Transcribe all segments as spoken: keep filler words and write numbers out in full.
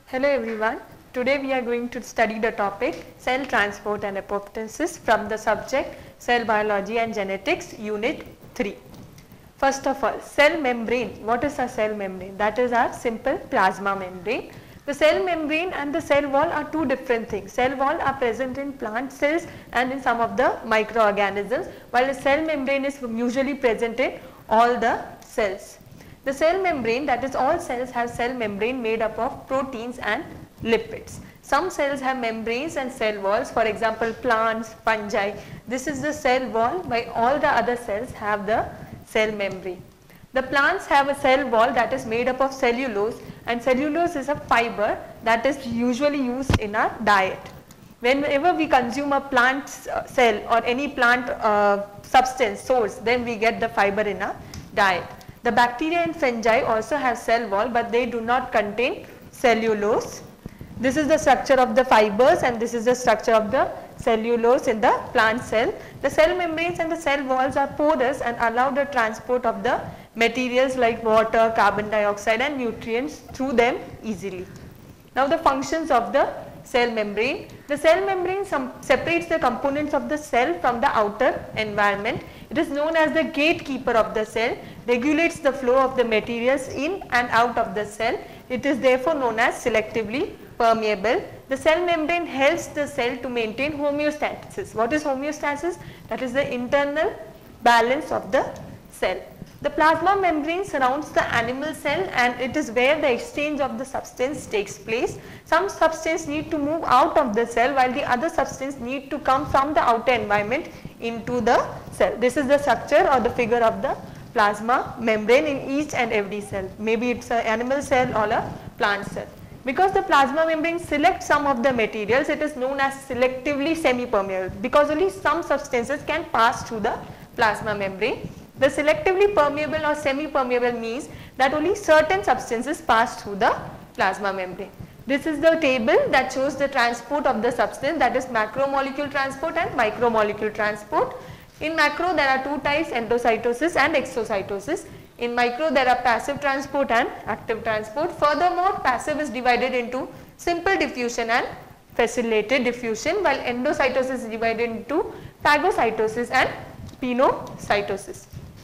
Hello everyone. Today we are going to study the topic cell transport and apoptosis from the subject cell biology and genetics unit three. First of all, cell membrane. What is a cell membrane? That is our simple plasma membrane. The cell membrane and the cell wall are two different things. Cell wall are present in plant cells and in some of the microorganisms, while the cell membrane is usually present in all the cells. The cell membrane, that is all cells have cell membrane made up of proteins and lipids. Some cells have membranes and cell walls, for example plants, fungi. This is the cell wall, while all the other cells have the cell membrane. The plants have a cell wall that is made up of cellulose, and cellulose is a fiber that is usually used in our diet. Whenever we consume a plant cell or any plant uh, substance source, then we get the fiber in our diet. The bacteria and fungi also have cell wall, but they do not contain cellulose. This is the structure of the fibers and this is the structure of the cellulose in the plant cell. The cell membranes and the cell walls are porous and allow the transport of the materials like water, carbon dioxide and nutrients through them easily. Now the functions of the cell membrane. The cell membrane separates the components of the cell from the outer environment. It is known as the gatekeeper of the cell, regulates the flow of the materials in and out of the cell. It is therefore known as selectively permeable. The cell membrane helps the cell to maintain homeostasis. What is homeostasis? That is the internal balance of the cell. The plasma membrane surrounds the animal cell and it is where the exchange of the substance takes place. Some substance need to move out of the cell while the other substance need to come from the outer environment into the cell. This is the structure or the figure of the plasma membrane in each and every cell. Maybe it's an animal cell or a plant cell. Because the plasma membrane selects some of the materials, it is known as selectively semi-permeable, because only some substances can pass through the plasma membrane. The selectively permeable or semi-permeable means that only certain substances pass through the plasma membrane. This is the table that shows the transport of the substance, that is macromolecule transport and micromolecule transport. In macro there are two types, endocytosis and exocytosis. In micro there are passive transport and active transport. Furthermore, passive is divided into simple diffusion and facilitated diffusion, while endocytosis is divided into phagocytosis and pinocytosis.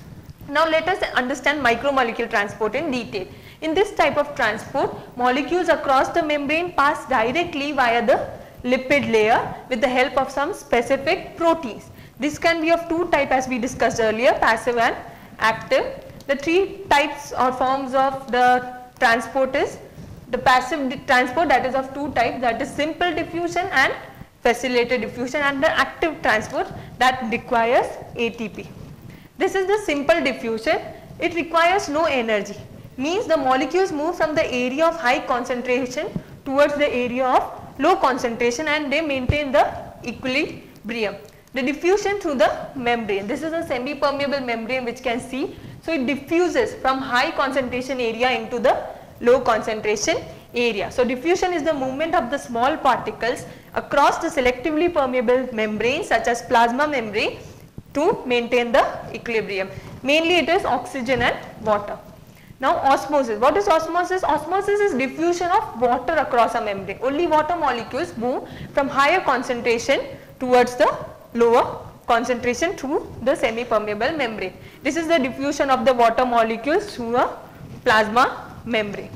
Now let us understand micromolecule transport in detail. In this type of transport, molecules across the membrane pass directly via the lipid layer with the help of some specific proteins. This can be of two types as we discussed earlier, passive and active. The three types or forms of the transport is the passive transport, that is of two types, that is simple diffusion and facilitated diffusion, and the active transport that requires A T P. This is the simple diffusion. It requires no energy, means the molecules move from the area of high concentration towards the area of low concentration and they maintain the equilibrium. The diffusion through the membrane. This is a semi-permeable membrane which can see. So it diffuses from high concentration area into the low concentration area. So diffusion is the movement of the small particles across the selectively permeable membrane such as plasma membrane to maintain the equilibrium. Mainly it is oxygen and water. Now osmosis. What is osmosis? Osmosis is diffusion of water across a membrane. Only water molecules move from higher concentration towards the lower concentration through the semi-permeable membrane. This is the diffusion of the water molecules through a plasma membrane.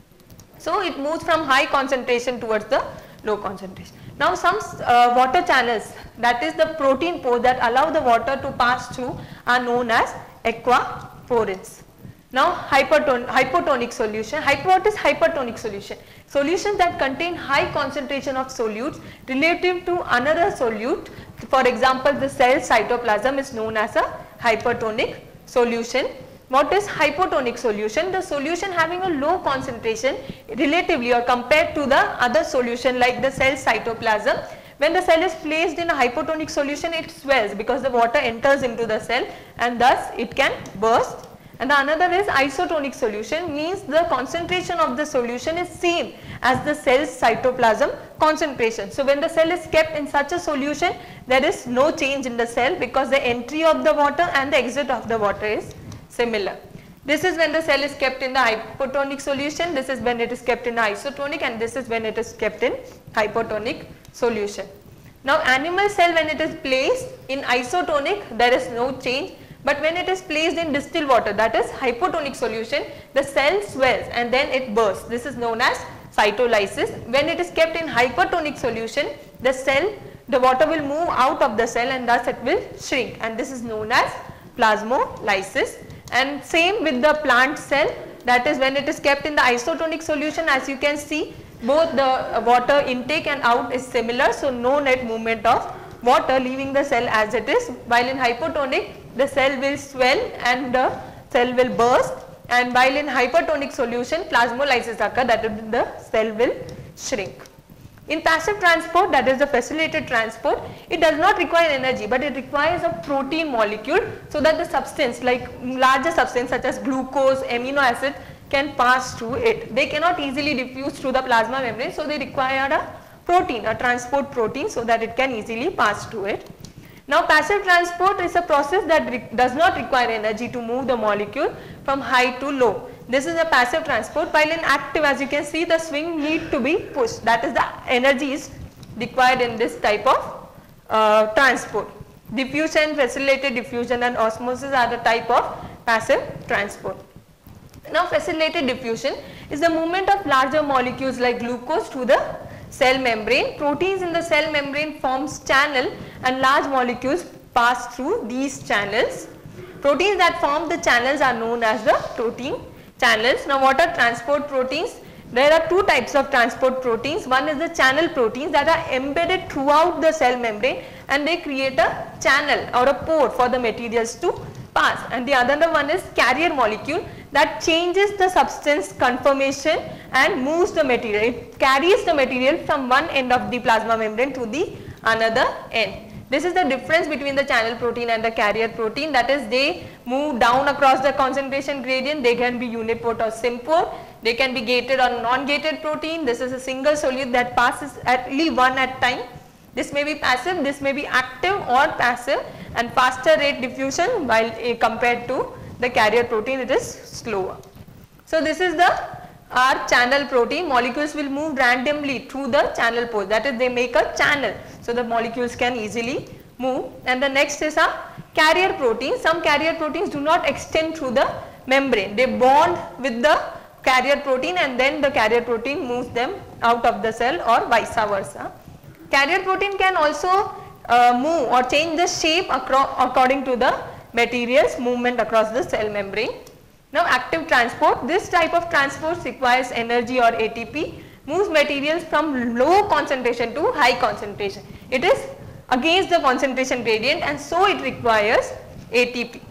So it moves from high concentration towards the low concentration. Now some uh, water channels, that is the protein pores that allow the water to pass through, are known as aquaporins. Now hyperton hypotonic solution. Hypo, what is hypertonic solution? Solutions that contain high concentration of solutes relative to another solute. For example, the cell cytoplasm is known as a hypertonic solution. What is hypotonic solution? The solution having a low concentration relatively or compared to the other solution like the cell cytoplasm. When the cell is placed in a hypotonic solution, it swells because the water enters into the cell and thus it can burst. And the another is isotonic solution, means the concentration of the solution is same as the cell's cytoplasm concentration. So when the cell is kept in such a solution, there is no change in the cell because the entry of the water and the exit of the water is similar. This is when the cell is kept in the hypotonic solution, this is when it is kept in the isotonic, and this is when it is kept in hypotonic solution. Now animal cell, when it is placed in isotonic, there is no change, but when it is placed in distilled water, that is hypotonic solution, the cell swells and then it bursts. This is known as cytolysis. When it is kept in hypertonic solution, the cell, the water will move out of the cell and thus it will shrink, and this is known as plasmolysis. And same with the plant cell, that is when it is kept in the isotonic solution, as you can see, both the water intake and out is similar, so no net movement of water leaving the cell as it is, while in hypotonic the cell will swell and the cell will burst, and while in hypertonic solution plasmolysis occur, that is the cell will shrink. In passive transport, that is the facilitated transport, it does not require energy, but it requires a protein molecule so that the substance, like larger substance such as glucose, amino acid, can pass through it. They cannot easily diffuse through the plasma membrane, so they require a protein, a transport protein, so that it can easily pass through it. Now passive transport is a process that does not require energy to move the molecule from high to low. This is a passive transport, while in active, as you can see, the swing need to be pushed, that is the energy is required in this type of uh, transport. Diffusion, facilitated diffusion and osmosis are the type of passive transport. Now facilitated diffusion is the movement of larger molecules like glucose through the cell membrane. Proteins in the cell membrane forms channel and large molecules pass through these channels. Proteins that form the channels are known as the protein channels. Now what are transport proteins? There are two types of transport proteins. One is the channel proteins that are embedded throughout the cell membrane and they create a channel or a pore for the materials to pass, and the other one is carrier molecule that changes the substance conformation and moves the material. It carries the material from one end of the plasma membrane to the another end. This is the difference between the channel protein and the carrier protein, that is they move down across the concentration gradient. They can be uniport or sympore, they can be gated or non-gated protein. This is a single solute that passes at least one at a time. This may be passive, this may be active or passive, and faster rate diffusion, while uh, compared to the carrier protein it is slower. So this is the our channel protein. Molecules will move randomly through the channel pore, that is they make a channel so the molecules can easily move. And the next is a carrier protein. Some carrier proteins do not extend through the membrane, they bond with the carrier protein and then the carrier protein moves them out of the cell or vice versa. Carrier protein can also uh, move or change the shape according to the materials movement across the cell membrane. Now active transport, this type of transport requires energy or A T P, moves materials from low concentration to high concentration. It is against the concentration gradient and so it requires A T P.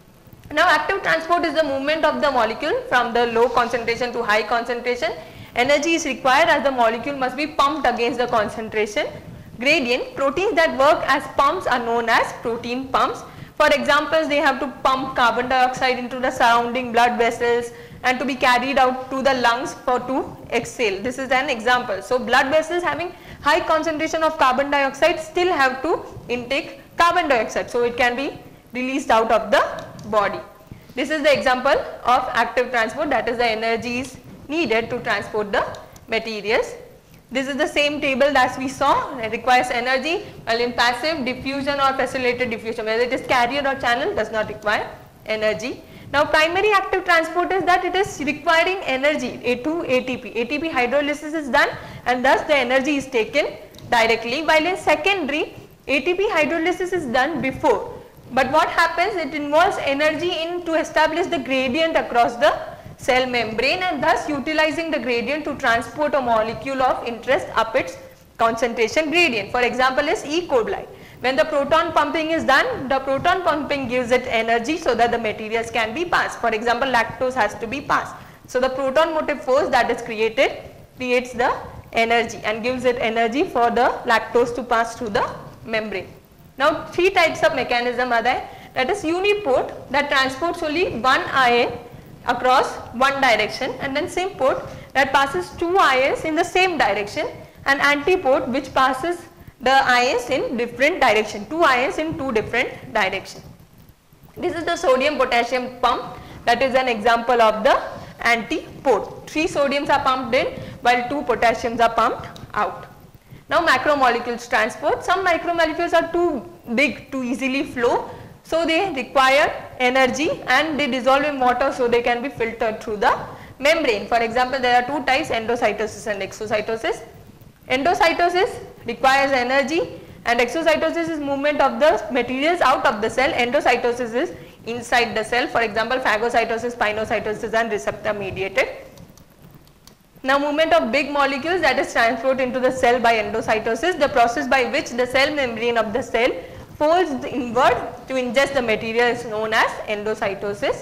Now active transport is the movement of the molecule from the low concentration to high concentration. Energy is required as the molecule must be pumped against the concentration gradient. Proteins that work as pumps are known as protein pumps. For examples, they have to pump carbon dioxide into the surrounding blood vessels and to be carried out to the lungs for to exhale. This is an example. So blood vessels having high concentration of carbon dioxide still have to intake carbon dioxide, so it can be released out of the body. This is the example of active transport, that is the energy is needed to transport the materials. This is the same table that we saw, it requires energy, while in passive diffusion or facilitated diffusion, whether it is carrier or channel, does not require energy. Now primary active transport is that it is requiring energy A to A T P. A T P hydrolysis is done and thus the energy is taken directly, while in secondary A T P hydrolysis is done before. But what happens, it involves energy in to establish the gradient across the cell membrane and thus utilizing the gradient to transport a molecule of interest up its concentration gradient. For example is E. coli. When the proton pumping is done, the proton pumping gives it energy so that the materials can be passed. For example, lactose has to be passed. So the proton motive force that is created creates the energy and gives it energy for the lactose to pass through the membrane. Now three types of mechanism are there, that is uniport that transports only one ion across one direction, and then symport that passes two ions in the same direction, and antiport which passes the ions in different direction, two ions in two different direction. This is the sodium potassium pump. That is an example of the antipode. Three sodiums are pumped in while two potassiums are pumped out. Now macromolecules transport. Some macromolecules are too big to easily flow, so they require energy and they dissolve in water, so they can be filtered through the membrane. For example, there are two types, endocytosis and exocytosis. Endocytosis requires energy and exocytosis is movement of the materials out of the cell. Endocytosis is inside the cell. For example, phagocytosis, pinocytosis and receptor mediated. Now movement of big molecules, that is transport into the cell by endocytosis, the process by which the cell membrane of the cell folds inward to ingest the material is known as endocytosis.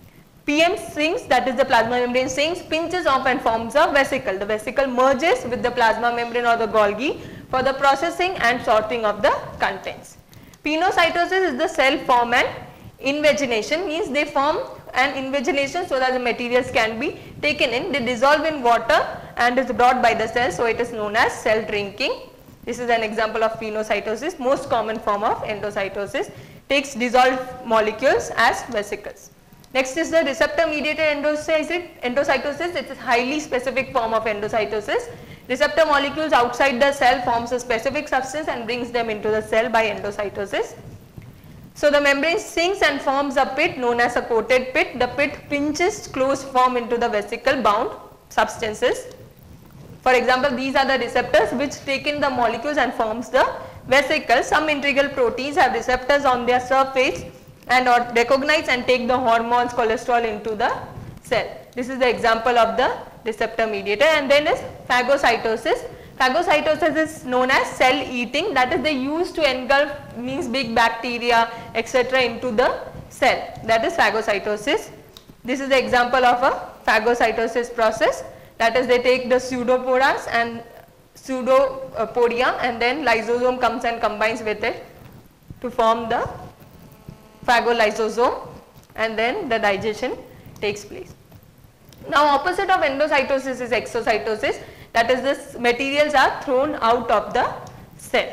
P M sinks, that is the plasma membrane sinks, pinches off and forms a vesicle. The vesicle merges with the plasma membrane or the Golgi for the processing and sorting of the contents. Pinocytosis is the cell form and invagination, means they form an invagination so that the materials can be taken in. They dissolve in water and is brought by the cell, so it is known as cell drinking. This is an example of pinocytosis. Most common form of endocytosis takes dissolved molecules as vesicles. Next is the receptor mediated endocytosis. It is a highly specific form of endocytosis. Receptor molecules outside the cell forms a specific substance and brings them into the cell by endocytosis. So the membrane sinks and forms a pit known as a coated pit. The pit pinches close form into the vesicle bound substances. For example, these are the receptors which take in the molecules and forms the vesicle. Some integral proteins have receptors on their surface and or recognize and take the hormones, cholesterol into the cell. This is the example of the receptor mediator. And then is phagocytosis. Phagocytosis is known as cell eating, that is they use to engulf, means big bacteria etc. into the cell, that is phagocytosis. This is the example of a phagocytosis process, that is they take the pseudoporas and pseudopodia and then lysosome comes and combines with it to form the phagolysosome and then the digestion takes place. Now opposite of endocytosis is exocytosis, that is this materials are thrown out of the cell.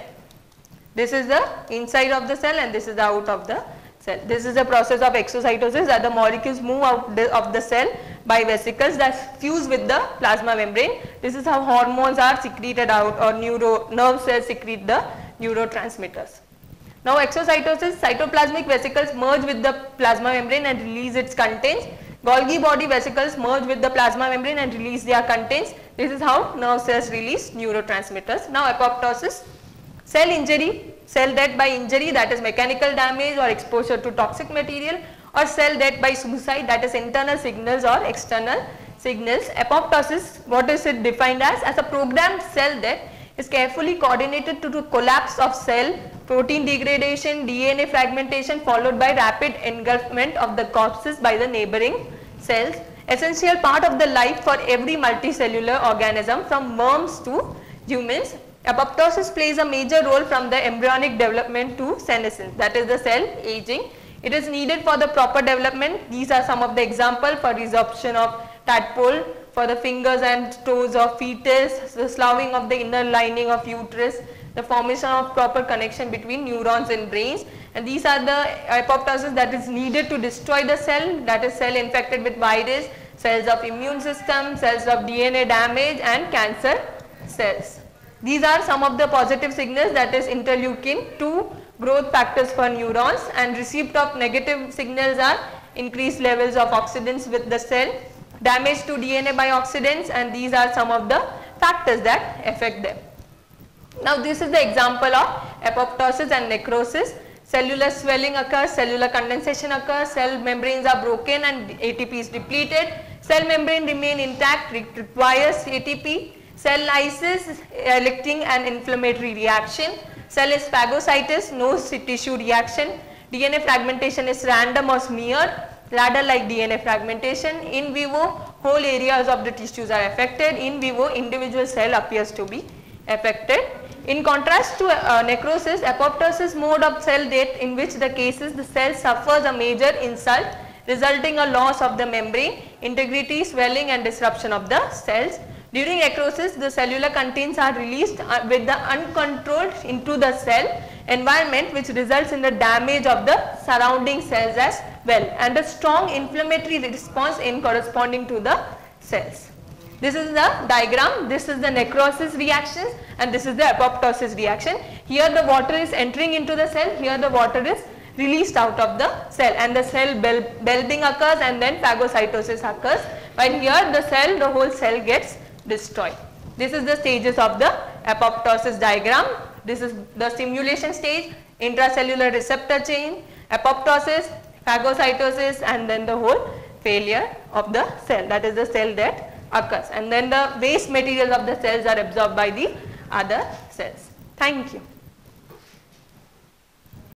This is the inside of the cell and this is the out of the cell. This is the process of exocytosis, that the molecules move out of the cell by vesicles that fuse with the plasma membrane. This is how hormones are secreted out or neuro, nerve cells secrete the neurotransmitters. Now exocytosis, cytoplasmic vesicles merge with the plasma membrane and release its contents. Golgi body vesicles merge with the plasma membrane and release their contents. This is how nerve cells release neurotransmitters. Now apoptosis, cell injury, cell death by injury, that is mechanical damage or exposure to toxic material, or cell death by suicide, that is internal signals or external signals. Apoptosis, what is it defined as? As a programmed cell death is carefully coordinated to the collapse of cell, protein degradation, D N A fragmentation followed by rapid engulfment of the corpses by the neighboring cells. Essential part of the life for every multicellular organism from worms to humans. Apoptosis plays a major role from the embryonic development to senescence, that is the cell aging. It is needed for the proper development. These are some of the examples for resorption of tadpole, for the fingers and toes of fetus, the sloughing of the inner lining of uterus, the formation of proper connection between neurons and brains, and these are the apoptosis that is needed to destroy the cell, that is cell infected with virus, cells of immune system, cells of D N A damage and cancer cells. These are some of the positive signals, that is interleukin two, growth factors for neurons, and receipt of negative signals are increased levels of oxidants with the cell, damage to D N A by oxidants, and these are some of the factors that affect them. Now this is the example of apoptosis and necrosis. Cellular swelling occurs, cellular condensation occurs, cell membranes are broken and A T P is depleted. Cell membrane remain intact, requires A T P. Cell lysis, electing an inflammatory reaction. Cell is phagocytous, no tissue reaction. D N A fragmentation is random or smeared, ladder like D N A fragmentation. In vivo, whole areas of the tissues are affected. In vivo, individual cell appears to be affected. In contrast to uh, necrosis, apoptosis mode of cell death, in which the cases the cell suffers a major insult resulting a loss of the membrane integrity, swelling and disruption of the cells. During necrosis, the cellular contents are released uh, with the uncontrolled into the cell environment, which results in the damage of the surrounding cells as well, and a strong inflammatory response in corresponding to the cells. This is the diagram, this is the necrosis reactions and this is the apoptosis reaction. Here the water is entering into the cell, here the water is released out of the cell and the cell bulbing occurs and then phagocytosis occurs, while here the cell, the whole cell gets destroyed. This is the stages of the apoptosis diagram. This is the stimulation stage, intracellular receptor chain, apoptosis, phagocytosis and then the whole failure of the cell, that is the cell death occurs, and then the waste material of the cells are absorbed by the other cells. Thank you.